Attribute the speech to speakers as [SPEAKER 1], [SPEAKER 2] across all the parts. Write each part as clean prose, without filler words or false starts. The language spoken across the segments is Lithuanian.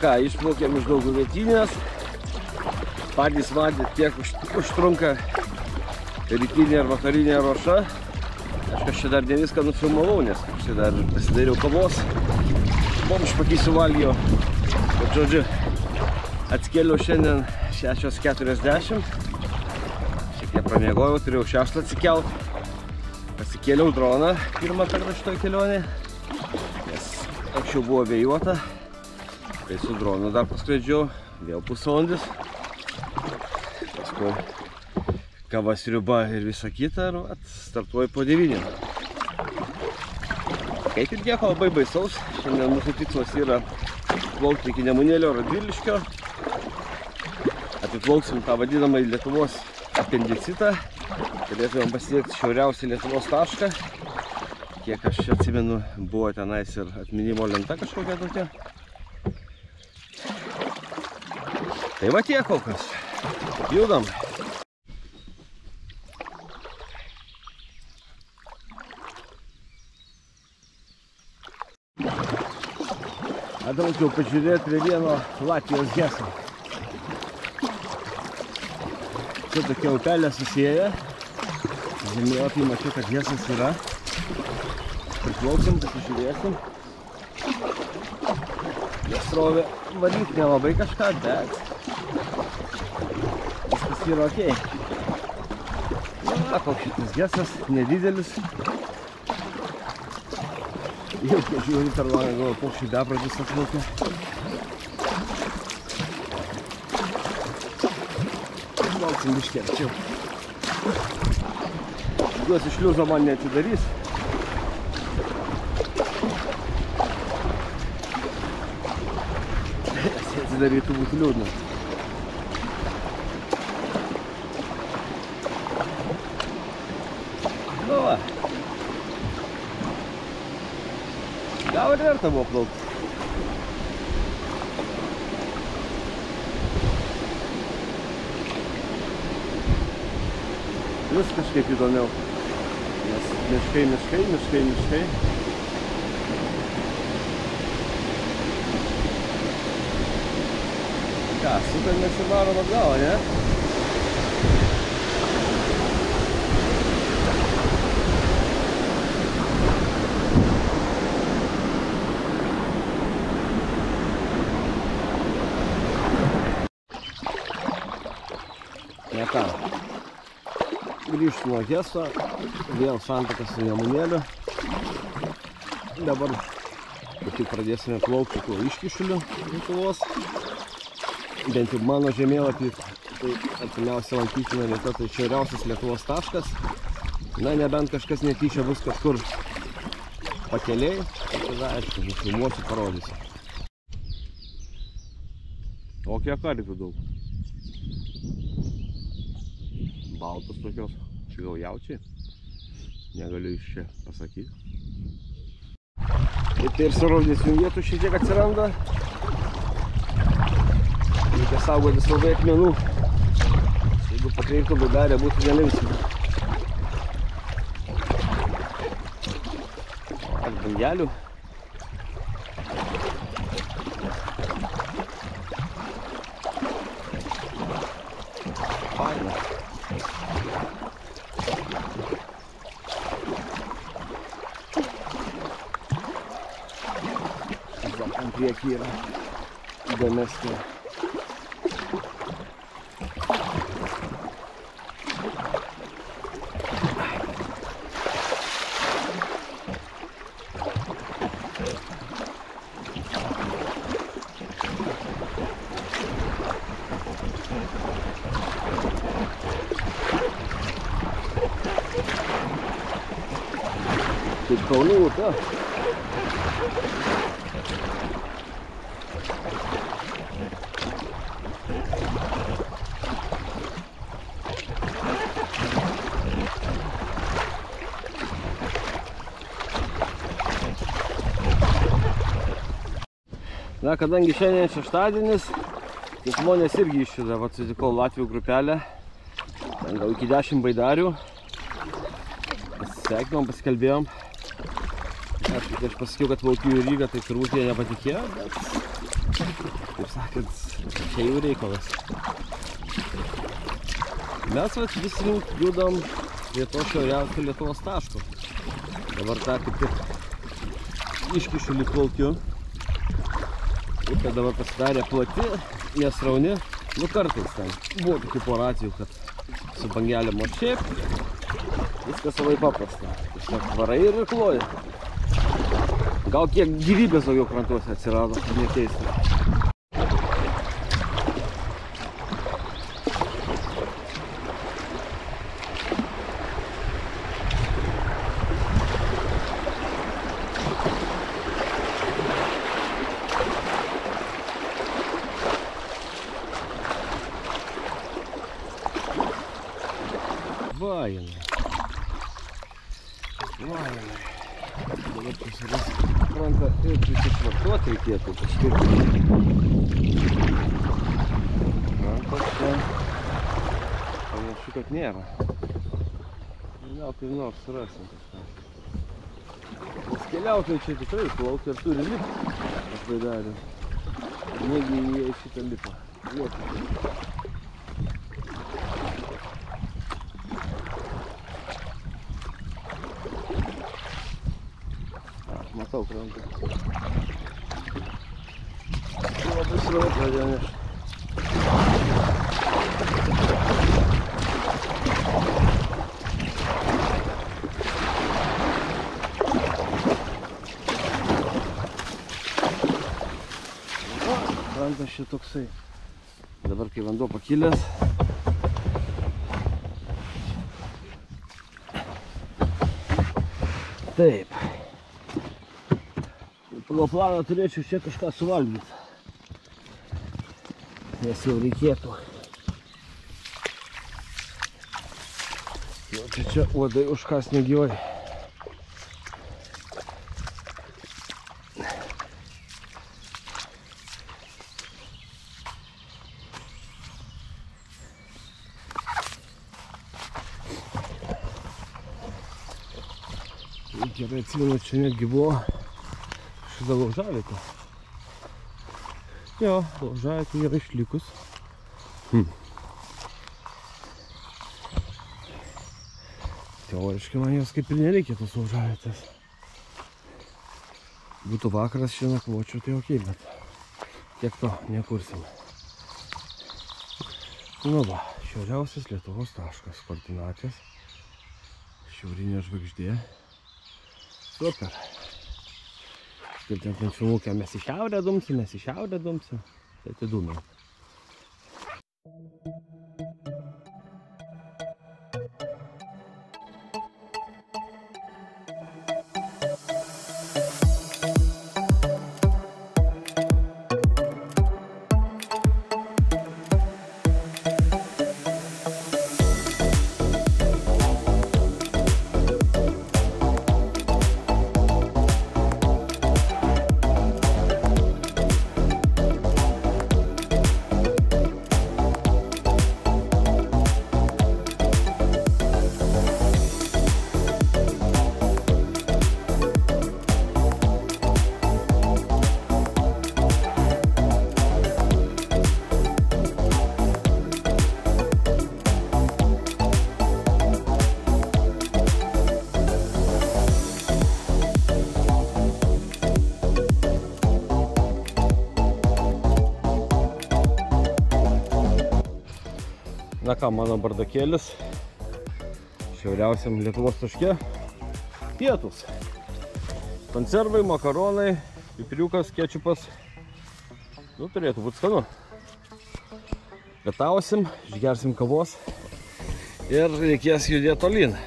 [SPEAKER 1] ką, išplaukėm iš Dauguvietinės. Patys matėt, kiek užtrunka rytinė ir vakarinė ruoša. Aš čia dar ne viską nufilmavau, nes aš čia dar pasidariau kavos. Bomž pakysiu valgiau. Bet žodžiu, atsikėliau šiandien 6:40. Šiek tiek pramiegojau, turėjau 6 atsikelt. Pasikėliau droną pirmą kartą šitoj kelionė, nes anksčiau buvo vėjuota. Tai su dronu dar paskraidžiau, vėl pusvalandis. Paskui kava, sriuba ir visa kita, ir startuoju po 9. Kaip ir nieko labai baisaus, šiandien mūsų tikslas yra plaukti iki Nemunėlio Radviliškio. Apiplauksim tą vadinamą Lietuvos apendicitą. Galėtumėm pasiekti šiauriausią Lietuvos tašką. Kiek aš atsimenu, buvo tenais ir atminimo lenta kažkokia tokia. Tai va tiek kol kas. Judam. Atvažiavau pažiūrėti prie vieno Latvijos heso. Čia tokia upelė susieja. Žemėlapy mačiau, kad hesas yra. Priplauksim, pasižiūrėsim. Srovė valyti nelabai kažką, bet viskas yra okei. Na, koks šitas hesas, nedidelis. Jau žiūrėjau per langą, galvoju, paukščiai bepradis atplaukia. Lauksim biškį arčiau. Tikiuosi šliuzo man neatidarys. Atsidarytų būtų liūdna. Nu va. Gal ir verta buvo plaukti. Vis kažkaip įdomiau. Nes miškai. Ką, sukamės ir varom atgal, ne? Ne ką. Grįžtu nuo heso, vėl santakas su Nemunėliu. Dabar kaip tik pradėsime plaukti tuo iškišuliu Lietuvos. Bent jau mano žemėlapį, tai artimiausia lankytina vieta, tai šiauriausias Lietuvos taškas. Na, nebent kažkas netyčia bus kažkur pakeliai, tai tada, aišku, nufilmuosiu, parodysiu. O kiek karvių daug. Baltos tokios, čia gal jaučiai. Negaliu iš čia pasakyti. Ir surodėsiu vietų šiek tiek atsiranda. Reikia saugotis labai akmenų. Jeigu pakreiptų baidarę, būtų nelinksma. Ar bangelių. Faina. Ant priekį yra įdomesnė. Kaip Kalnų upė. Na, kadangi šiandien šeštadienis, tai žmonės irgi išjuda. Vat sutikau Latvių grupelę, ten gal iki 10 baidarių. Pasisveikinom, pasikalbėjom. Aš pasakiau, kad plaukiu į Rygą, tai turbūt jie nepatikėjo, bet Taip sakant, čia jų reikalas. Mes vis judam prie to šiauriausio Lietuvos taško. Dabar tą kaip tik iškišu lyplaukiu. Upė dabar pasidarė plati, nesrauni. Nu kartais ten buvo tokių porų atvejų, kad su bangelėm, o šiaip viskas labai paprasta. Tiesiog varai ir irkluoji. Gal kiek gyvybės daugiau krantuose atsirado, nekeista. Vajinai. Dabar pasiras krantą ir prisitvartuoti reikėtų kažkaip. Krantas čia panašu, kad nėra. Gal kaip nors surasim kažką. Nes keliautojai čia tikrai plaukia ir turi lipti. Aš baidarį. Negi jie šitą lipa. Matau krantą. Labai srovė pradėjo nešti. Krantas čia toksai. Dabar kai vanduo pakilęs. Taip. Pagal planą turėčiau čia kažką suvalgyti, nes jau reikėtų. Jau čia uodai užkas negyvai. Gerai atsimenu, čia netgi buvo šitą laužavietę. Jo, laužavietė yra išlikus. Teoriškai man jos kaip ir nereikia tos laužavietės. Būtų vakaras čia nakvočiau, tai ok, bet tiek to nekursim. Nu va, šiauriausias Lietuvos taškas, koordinatės, šiaurinė žvaigždė. Super. Kaip ten filmukę, mes į šiaurę dumsim, tai atidūmėm. Na ką, mano bardakėlis šiauriausiam Lietuvos taške. Pietus. Konservai, makaronai, pipiriukas, kečupas. Nu, turėtų būti skanu. Pietausim, išgersim kavos ir reikės judėti tolyn.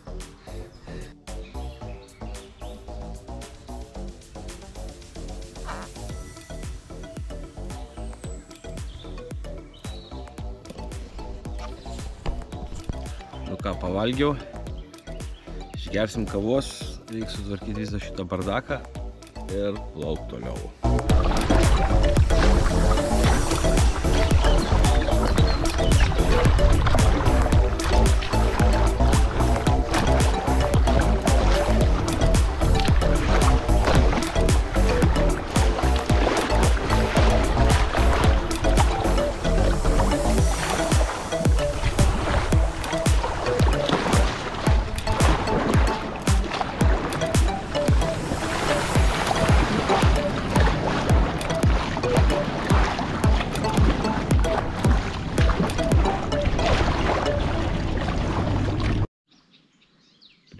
[SPEAKER 1] Nu ką, pavalgiau, išgersim kavos, reikia sutvarkyti visą šitą bardaką ir plauk toliau.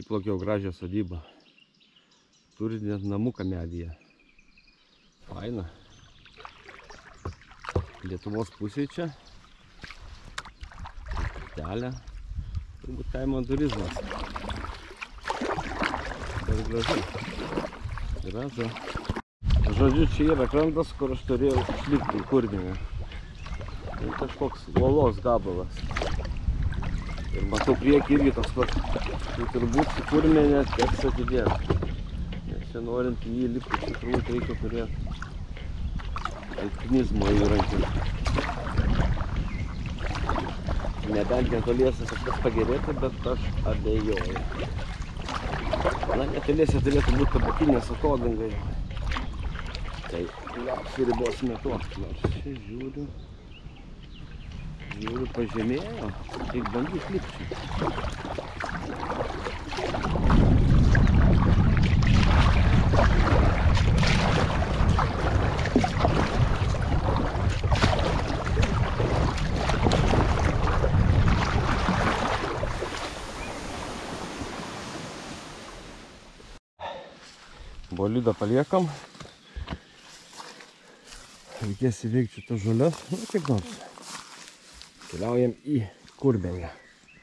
[SPEAKER 1] Išplaukiau gražią sodybą. Turi net namuką medyje. Faina. Lietuvos pusėje čia. Telė. Turbūt kaimo turizmas. Bet gražu. Gražu. Žodžiu, čia yra krantas, kur aš turėjau išlipti į Kurbinę. Ir kažkoks uolos gabalas. Ir matau priekį irgi toks pats. Tai turbūt su Kurmenė teks atidėti. Nes čia norint į jį lipti, iš tikrųjų reikia turėti alpinizmo įrankį. Nebent netoliese kažkas pagerėtų, bet aš abejoju. Na, netoliese turėtų būti tabakinės atodangai. Tai apsiribosime tuo. Nors čia žiūriu, pažemėjo. Tik bandyk lipti. Bolidą paliekam. Reikės įveikti šitas žolės. Nu, kaip nors. Keliaujam į Kurbenę.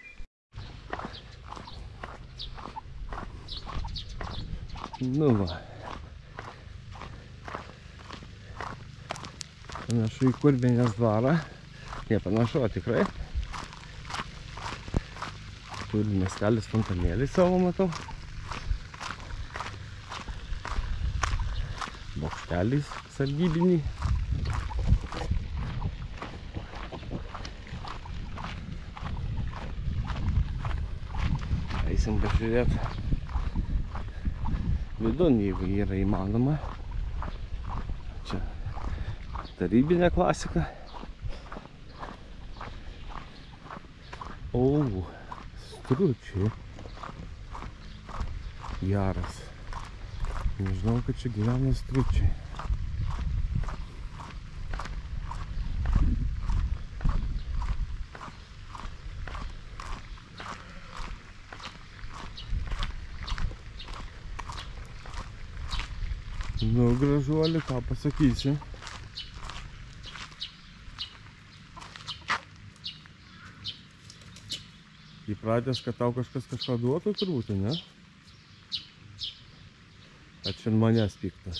[SPEAKER 1] Nu va. Panašu į Kurbenės dvarą. Ne, panašu, tikrai. Turi miestelis fontanėlį savo, matau. Bokštelis sargybiniai. Eisim pažiūrėti vidun, jeigu yra įmanoma. Čia tarybinė klasika. O, stručiai. Geras. Nežinau, kad čia gyvena stručiai. Nu, gražuoli, ką pasakysi. Įpratęs, kad tau kažkas kažką duotų, turbūt, ne? Ar čia manęs piktas?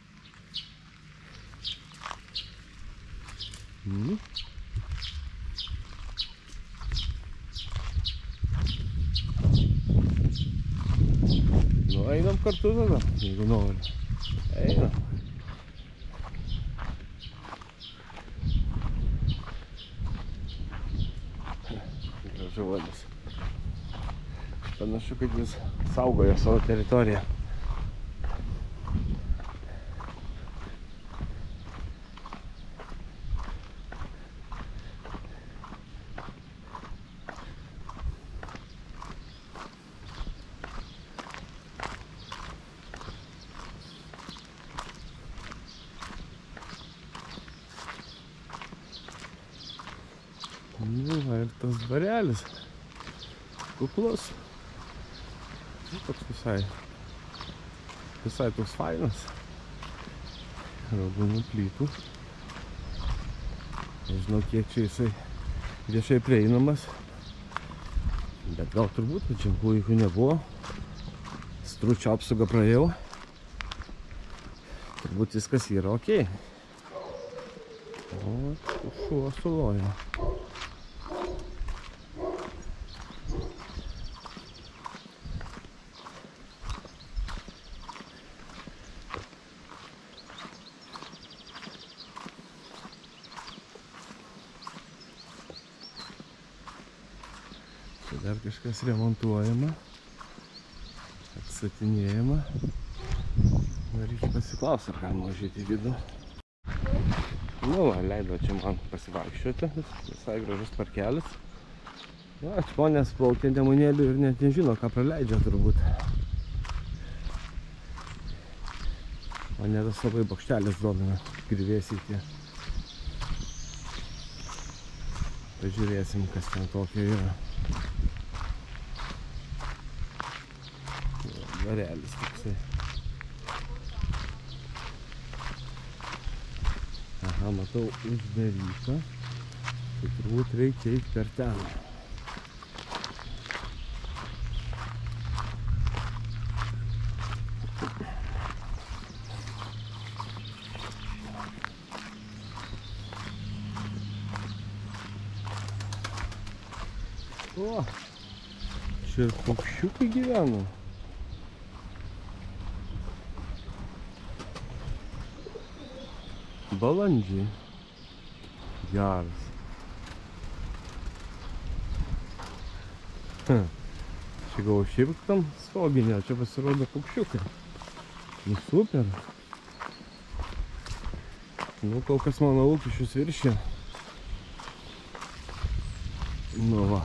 [SPEAKER 1] Nu, einam kartu tada, jeigu nori. Einam. Gražuolis. Panašu, kad jis saugojo savo teritoriją. Nu, va, ir tas dvarelis kuklus. Toks visai toks fainas. Raudonų plytų. Nežinau, kiek čia jisai viešai prieinamas. Bet gal turbūt, kad ženklų jokių nebuvo. Stručio apsaugą praėjau. Turbūt viskas yra okei. O, šuo suloja. Dar kažkas remontuojama, atstatinėjama. Reikia pasiklausti, ar galima užėti į vidų. Nu, leido čia man pasivaikščioti, visai gražus parkelis. Na, žmonės plaukia Nemunėliu ir net nežino, ką praleidžia turbūt. Mane tas labai bokštelis domina, griuvėsiai tie. Pažiūrėsim, kas ten tokio yra. Dvarelis toksai. Aha, matau uždaryta. Tai turbūt reikia eiti per ten. O, čia ir paukščiukai gyvena. Balandžiai. Geras. Čia gal šiaip tam stoginė, čia pasirodo paukščiukai. Nu super. Nu kol kas mano lūkesčius viršė. Nu va.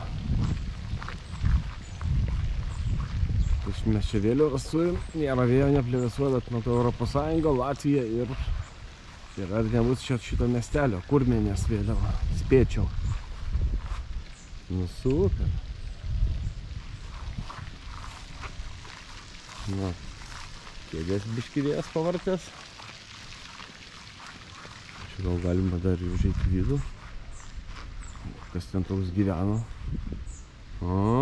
[SPEAKER 1] Mes čia vėliavas turim, nėra vėjo neplevėsuoja, bet matau Europos Sąjungą, Latvija ir ar nebus šito miestelio, Kurmenės vėliava, spėčiau. Nu super. Nu, kėdės biškirės pavartės. Čia gal galima dar užeiti vidų. Kas ten toks gyveno. O.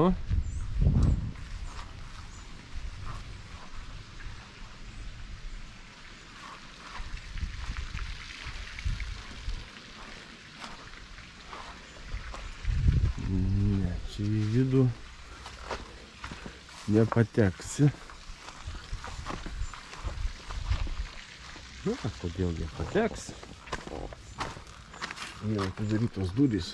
[SPEAKER 1] Ne, čia į vidų nepateksi. Na, kodėl nepateks? Jau atidarytos durys.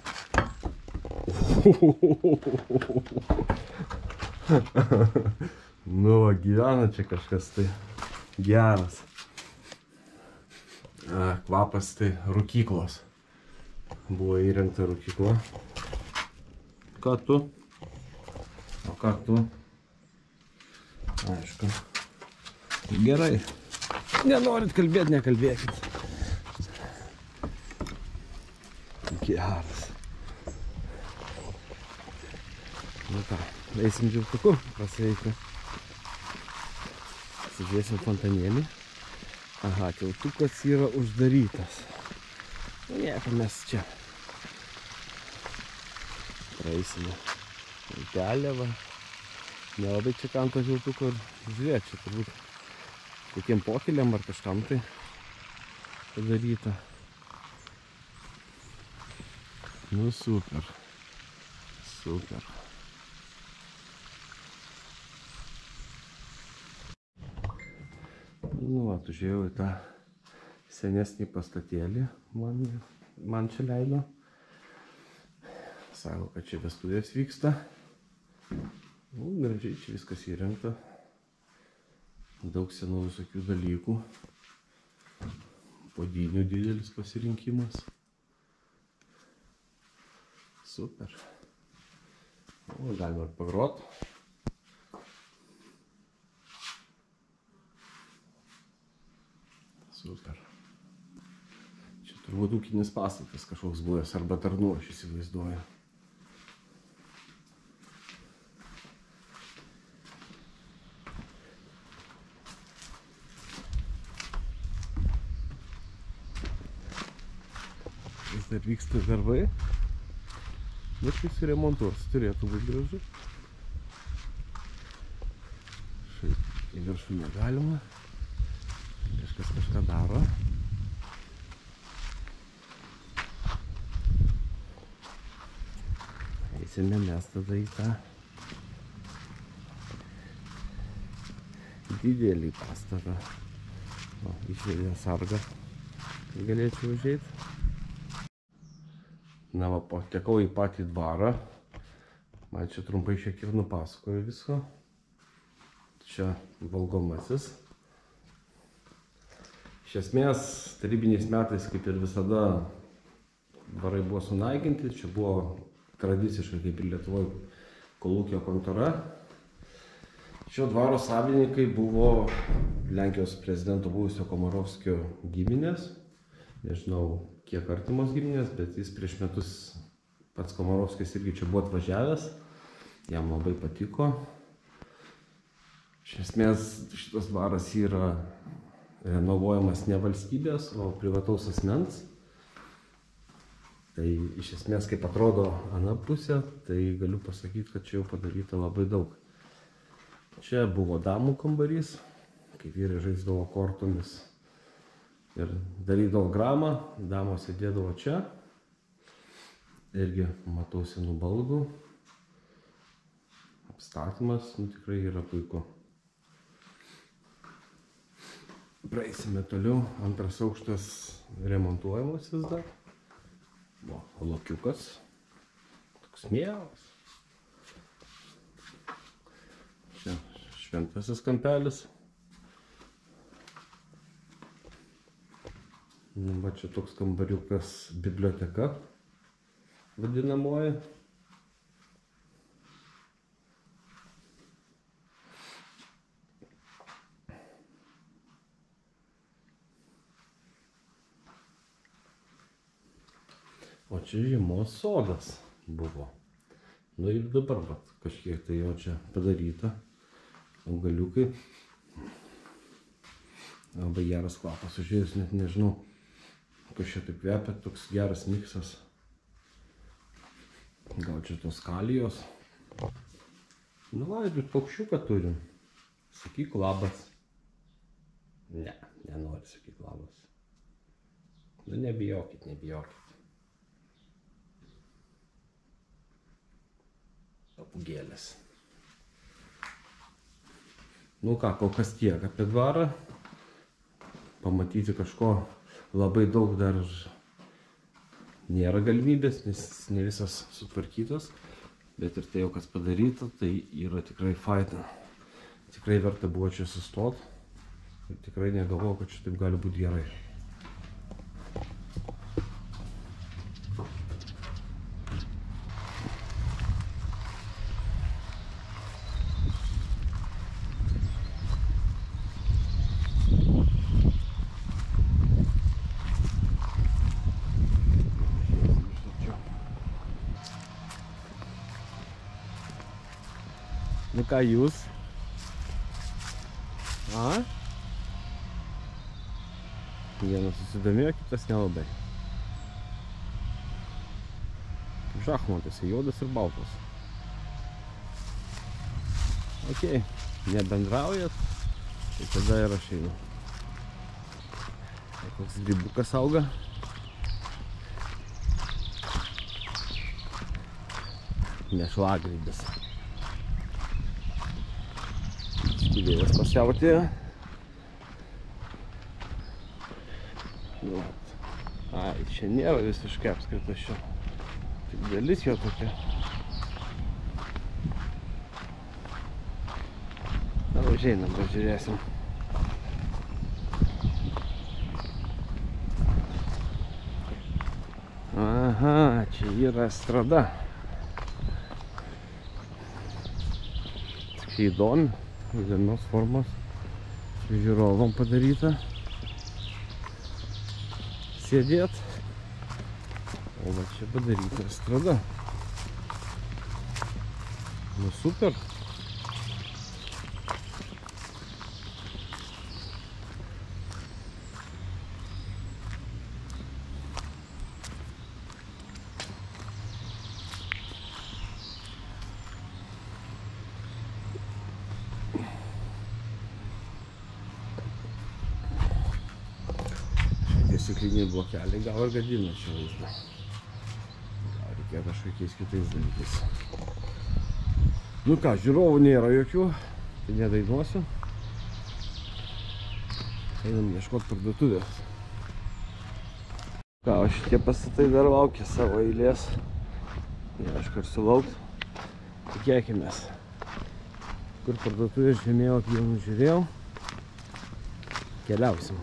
[SPEAKER 1] Nu, va, gyvena čia kažkas tai geras. Kvapas tai rūkyklos. Buvo įrengta rūkykla. Ką tu? O ką tu? Aišku. Gerai. Nenorit kalbėti, nekalbėkit. Geras. Nu ką, eisim džiautuku, pasveikti. Pasižiūrėsim fontanėlį. Aha, tiltukas yra uždarytas. Nu nieko, mes čia praeisime. Telė va. Nelabai čia kam to tiltuko ir žiūrėt, čia turbūt kokiem pokeliam ar kažkam tai padaryta. Nu super. Super. Nu, atvažiavau į tą senesnį pastatėlį, man čia leido. Sako, kad čia vestuvės vyksta. Nu, gražiai čia viskas įrengta. Daug senų visokių dalykų. Puodinių didelis pasirinkimas. Super. O, galima ir pagrot. Super. Čia turbūt ūkinis pastatas kažkoks buvęs, arba tarnų, aš įsivaizduoju. Vis dar vyksta darbai. Bet kai suremontuos, turėtų būti gražu. Šiaip į viršų negalima. Kažkas kažką daro. Eisime mes tada į tą didelį pastatą. O, išvedė sargą. Galėčiau užeiti. Na va, patekau į patį dvarą. Man čia trumpai šiek tiek nupasakoju visko. Čia valgomasis. Iš esmės, tarybiniais metais, kaip ir visada, dvarai buvo sunaikinti. Čia buvo tradiciškai, kaip ir Lietuvoje, kolūkio kontora. Šio dvaro savininkai buvo Lenkijos prezidento buvusio Komorovskio giminės. Nežinau, kiek artimos giminės, bet jis prieš metus pats Komorovskis irgi čia buvo atvažiavęs. Jam labai patiko. Iš esmės šitas dvaras yra renovuojamas ne valstybės, o privataus asmens. Tai iš esmės, kaip atrodo ana pusė, tai galiu pasakyti, kad čia jau padaryta labai daug. Čia buvo damų kambarys, kai vyrai žaisdavo kortomis ir darydavo gramą, damos sėdėdavo čia. Irgi matau senų baldų. Apstatymas tikrai yra puiku. Praeisime toliau. Antras aukštas remontuojamas vis dar. Lokiukas. Toks mielas. Čia šventasis kampelis. Va čia toks kambariukas biblioteka vadinamoji. O čia žiemos sodas buvo. Nu ir dabar kažkiek tai jo čia padaryta. Augaliukai. Labai geras kvapas. Užėjus net nežinau, kas čia taip kvepia. Toks geras miksas. Gal čia tos kalijos. Nu va, ir paukščiuką turim. Sakyk labas. Ne, nenori sakyk labas. Nu nebijokit, nebijokit. Papugėlės. Nu ką, kol kas tiek apie dvarą. Pamatyti kažko labai daug dar nėra galimybės, nes ne visas sutvarkytas. Bet ir tai jau kas padaryta, tai yra tikrai faina. Tikrai verta buvo čia sustot. Ir tikrai negalvojau, kad čia taip gali būti gerai. Nu ką jūs? A? Vienas susidomėjo, kitas nelabai. Šachmatuose, juodas ir baltas. Ok, nebendraujat, tai tada ir aš einu. Koks grybukas auga. Mėšlagrybis. Vėjas pasiautėjo. Ai, čia nėra visiškai apskrita šio. Tik dalis jo tokia. Na, užeinam, pažiūrėsim. Aha, čia yra estrada. Tik įdomi. Įdomios formos žiūrovom padaryta sėdėt, o va čia padaryta estrada. Nu super. Stikliniai blokeliai gal ir gadina čia vaizdą. Gal reikia kažkokiais kitais dalykais. Nu ką, žiūrovų nėra jokių, tai nedainuosiu. Einam ieškoti parduotuvės. Ką, o šitie pastatai dar laukia savo eilės. Neaišku, ar sulaukt. Tikėkimės. Kur parduotuvės žemėlapį jau nužiūrėjau. Keliausim.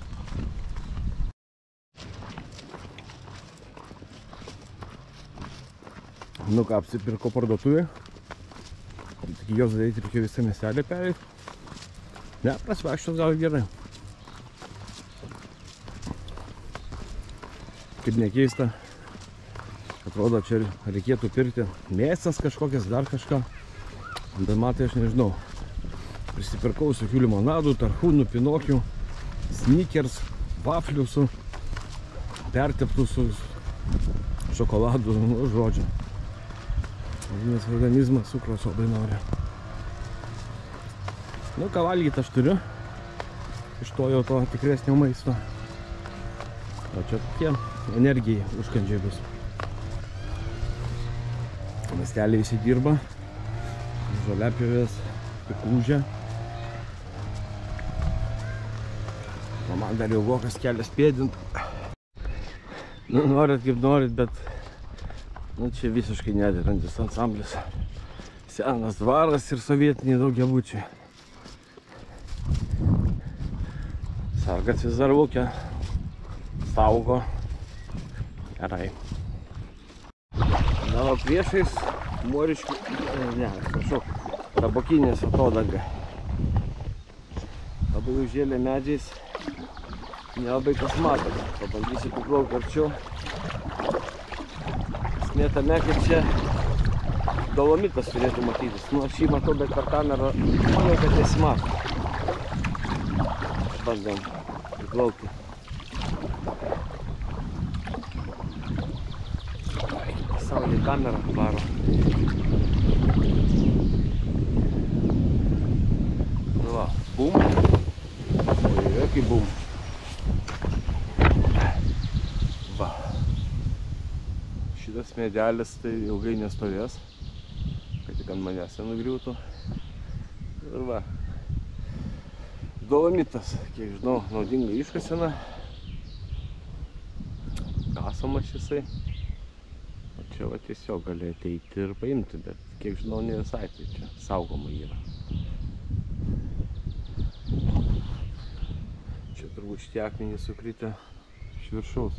[SPEAKER 1] Nu ką, apsipirko parduotuvė. Tik jos daryti reikia visą miestelį pereit. Ne, prasivaikščios gal gerai. Kaip nekeista. Atrodo, čia reikėtų pirkti mėsas kažkokias, dar kažką. Bet matai, aš nežinau. Prisipirkau visokių limonadų, tarhūnų, pinokių, snickers, vaflių su perteptų su šokoladu, nu, žodžiu. Nes organizmas cukraus labai nori. Nu, ką valgyti aš turiu. Iš to jau to tikresnio maisto. O čia tokie energijai užkandžiai bus. Miesteliai visi dirba. Žoliapjovės, kukurūžė. O man dar jau vokas kelias pėdint. Nu, norit kaip norit, bet nu, čia visiškai nederantis ansamblis. Senas dvaras ir sovietiniai daugiabučiai. Sargas vis dar laukia. Saugo. Gerai. Na, o priešais Moriškių, ne, atsiprašau, Tabokinės atodanga. Labai užžėlė medžiais. Nelabai kas mato. Pabandysiu paplaukti arčiau. Esmė tame, kad čia dolomitas turėtų matytis. Nu, aš jį matau, bet per kamerą manau, kad nesimato. Bandom priplaukti. Saulė kamerą varo. Nu va, bum. Oi, kaip bum. Va. Šitas medelis tai ilgai nestovės, kad tik ant manęs nenugriūtų. Ir va. Dolomitas, kiek žinau, naudinga iškasena. Kasamas jisai. O čia va tiesiog gali ateiti ir paimti, bet kiek žinau, ne visai, tai čia saugoma yra. Čia turbūt šitie akmenys sukritę iš viršaus.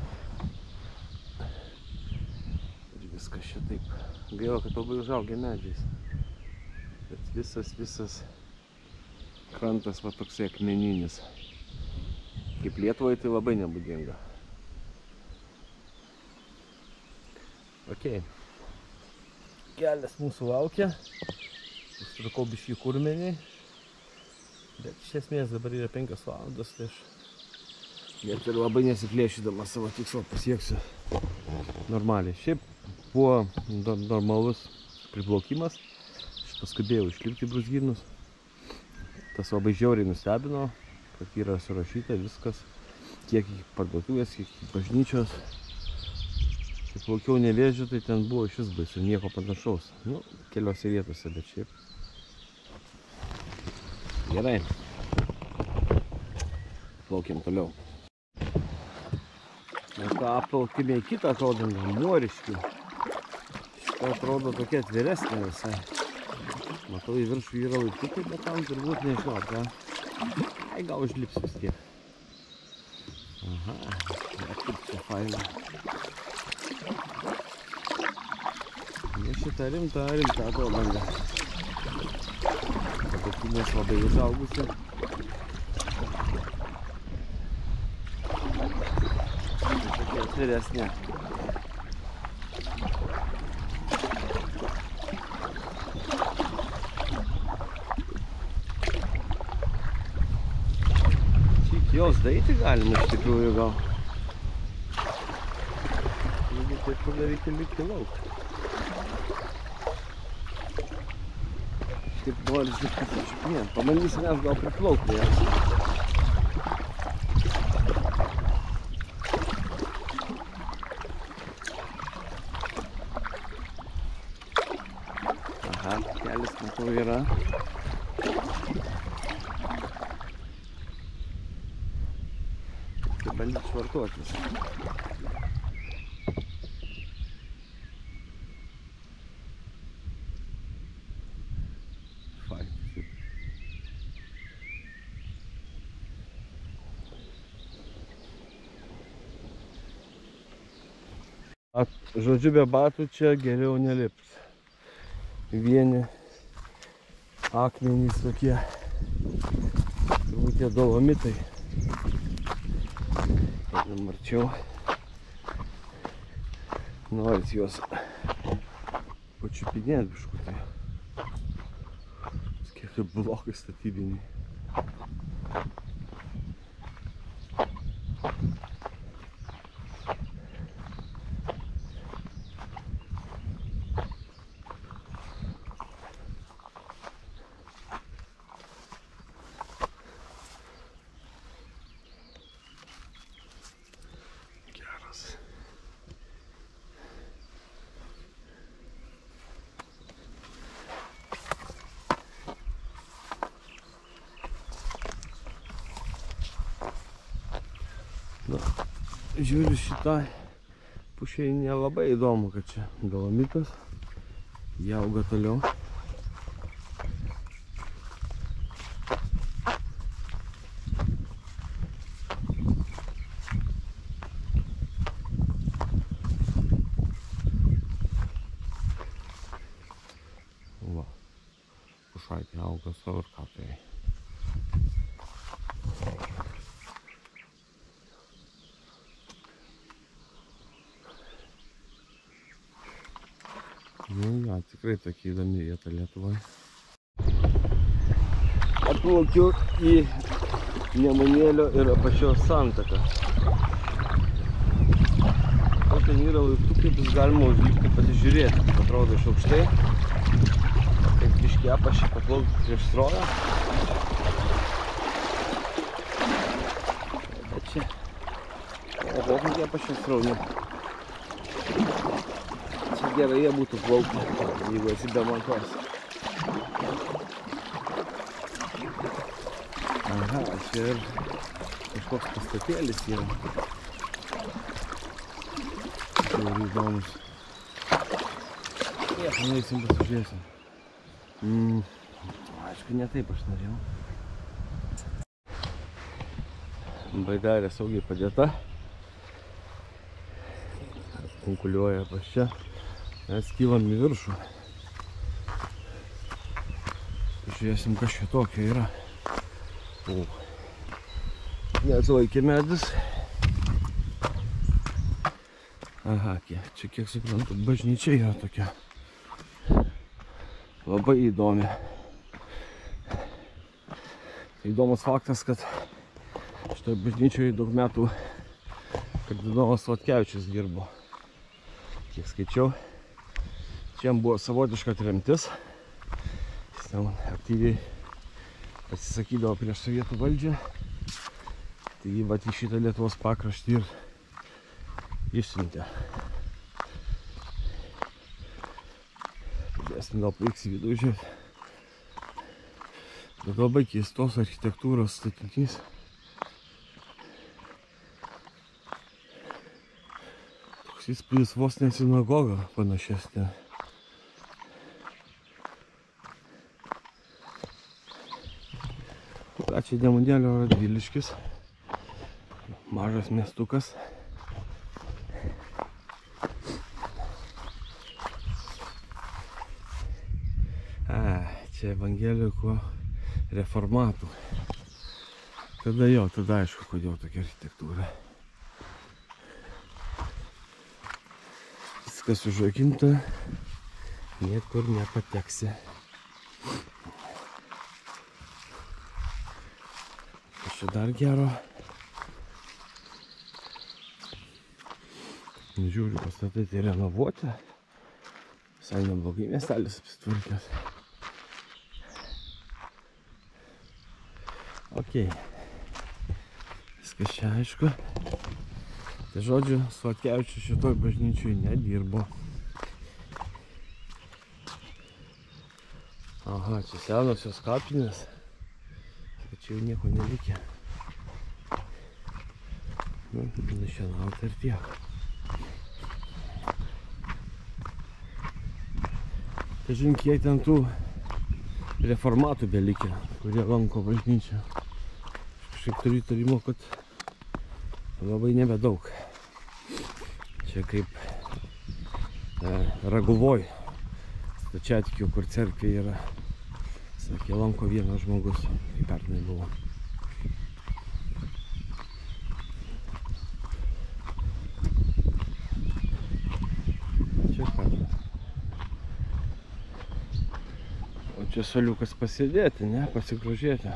[SPEAKER 1] Ir viskas čia taip. Gaila, kad labai užaugę medžiais. Bet visas krantas va toksai akmeninis. Kaip Lietuvai tai labai nebūdinga. Ok. Kelias mūsų laukia. Užtrukau biškį kurmenį. Bet iš esmės dabar yra 5 valandas, tai aš net ir labai nesiplėšydamas savo tikslo pasieksiu normaliai. Šiaip buvo normalus priplaukimas. Aš paskubėjau išlipti į brūzgynus. Tas labai žiauriai nustebino, kad yra surašyta viskas, kiek iki parduotuvės, kiek iki bažnyčios. Kai plaukiau Nevėžiu, tai ten buvo šis baisu, nieko panašaus. Nu, keliose vietose, bet šiaip. Gerai. Plaukiam toliau. Mes ką plaukime į kitą atodangą, Moriškių. Šitą atrodo tokia atviresnė visai. Matau, į viršų yra laiptukai, bet tam turbūt nežinau, ką. Ai, gal užlips vis tiek. Aha, kaip čia faina. Ne šitą rimtą atodangą. Tabokinės labai užaugusi. Tai tokia atviresnė. Jos daryti galima iš tikrųjų gal. Jeigu taip tada reikia likti lauk. Kaip noris likti pačiupinėt. Pabandysime aš gal priplaukti jas. Aha, kelias matau yra. Bandyti švartuotis. Fain. Žodžiu, be batų čia geriau nelipt. Vieni akmenys tokie, turbūt tie dolomitai. Einam arčiau. Noris juos pačiupinėti biškutį. Kiek kaip blokai statybiniai. Nu, žiūriu šitą pušį nelabai įdomu, kad čia dolomitas, jie auga toliau. Va, pušaitė auga saurkatai. Nu, ja, tikrai tokia įdomi vieta Lietuvoje. Atplaukiu į Nemunėlio ir Apačios santaką. O ten yra laiptukai, bus galima užlipti pasižiūrėti. Atrodo iš aukštai. Kaip biškį Apačią paplaukti prieš srovę. Bet čia... Oho, kokie Apačios srovė. Gerai jie būtų plaukti, jeigu esi be mankos. Aha, čia ir kažkoks pastatėlis yra. Tai yra įdomus. Nueisim pasižiūrėsim. Aišku, ne taip aš norėjau. Baidarė saugiai padėta. Kunkuliuoja pas čia. Mes kylam į viršų. Žiūrėsim, kas čia tokio yra. Neatlaikė medis. Aha, čia kiek suprantu, bažnyčia yra tokia. Labai įdomi. Įdomus faktas, kad šitoj bažnyčioje daug metų kardinolas Sladkevičius dirbo. Kiek skaičiau. Čia buvo savotiška tremtis. Jis ten aktyviai pasisakydavo prieš sovietų valdžią. Taigi vat į šitą Lietuvos pakraštį ir išsiuntė. Padėsim gal pavyks į vidų žiūrėti. Bet labai keistos architektūros statinys. Toks įspūdis vos ne sinagoga panašesnė. Čia Nemunėlio Radviliškis, mažas miestukas. Čia evangelikų reformatų. Tada aišku, kodėl tokia architektūra. Viskas užrakinta, niekur nepateksi. Čia dar gero. Žiūriu, pastatai tai renovuoti. Visai neblogai miestelis apsitvarkęs. Ok. Viskas čia aišku. Tai žodžiu, Sladkevičius šitoj bažnyčioj nedirbo. Aha, čia senosios kapinės. Čia jau nieko nelikė. Nu, nušienauta ir tiek. Tai žin, kiek ten tų reformatų belikė, kurie lanko bažnyčią. Aš kažkaip turiu įtarimą, kad labai nebedaug. Čia kaip Raguvoj, Stačiatikių, kur cerkvė yra. Sakė, lanko vienas žmogus, kaip pernai buvo. Čia ką? O čia soliukas pasėdėti, ne? Pasigrožėti.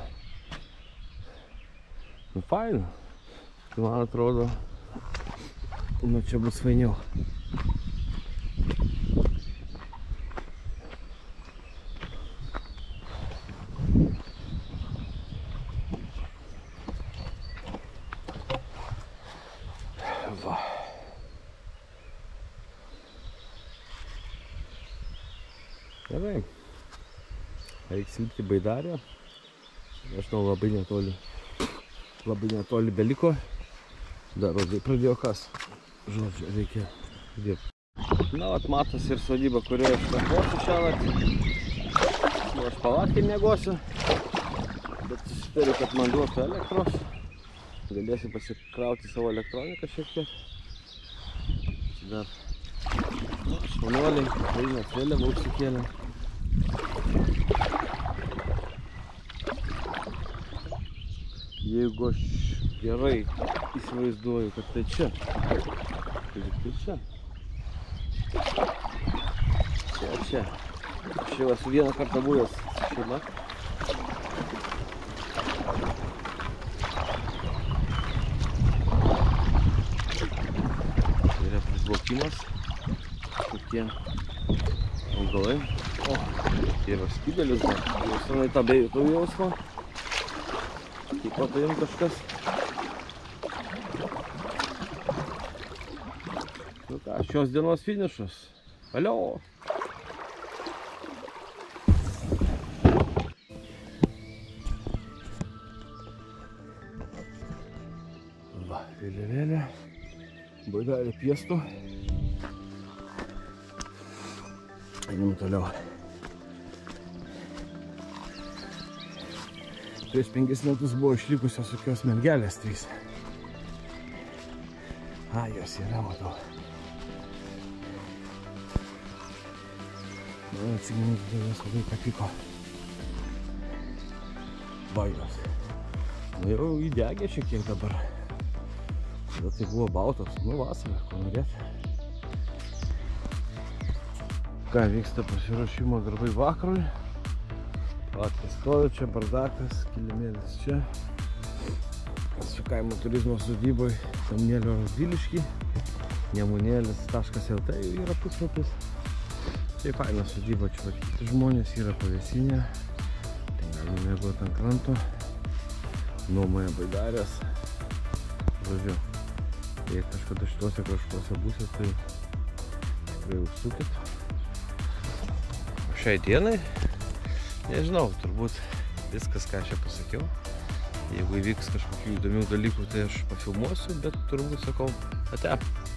[SPEAKER 1] Nu, faina. Tai man atrodo, nu čia bus fainiau. Va. Gerai. Reiks lipti Baidarę. Aš žinau, labai netoli beliko. Dar pradėjo kas. Žodžiu, reikia dirbti. Na, vat matas ir sodyba, kurioje aš nakvosiu šiąnakt. Nu, aš palatkį miegosiu. Bet susitariu, kad man duotų elektros. Galėsiu pasikrauti savo elektroniką šiek tiek. Dar šaunuoliai, Ukrainos vėliavą užsikėlė. Jeigu aš gerai įsivaizduoju, kad tai čia. Tai čia. Čia. Aš jau esu vieną kartą buvęs šeima. Yra priplaukimas. Tokie augalai. O, yra skydelis dar. Jau senai tą bejutau jausmą. Taip pat jums kažkas. Nu ką, šios dienos finišas. Alio! Va, vėliavėlė. Baidarė piestu. Einam toliau. Prieš 5 metus buvo išlikusios tokios mergelės 3. A, jos yra, matau. Man atsigiminti, jos labai patiko. Va jos. Nu jau įdegė šiek tiek dabar. Tada tai buvo baltos. Nu vasarą, ko norėt. Ką vyksta pasiruošimo darbai vakarui. Patys stovi čia, bardakas, kilimėlis čia. Su kaimo turizmo sodyboj Tamnėlio Radvilišky. Nemunėlis.lt yra puslapis. Tai faina sodyba, čia kiti žmonės yra pavėsinė. Tai galime mėgoti ant kranto. Nuomoja baidarės. Žodžiu, jei kažkada šituose kraštuose būsit, tai tikrai užsukit. O šiai dienai nežinau, turbūt viskas, ką aš čia pasakiau. Jeigu įvyks kažkokių įdomių dalykų, tai aš pafilmuosiu, bet turbūt sakau, ate.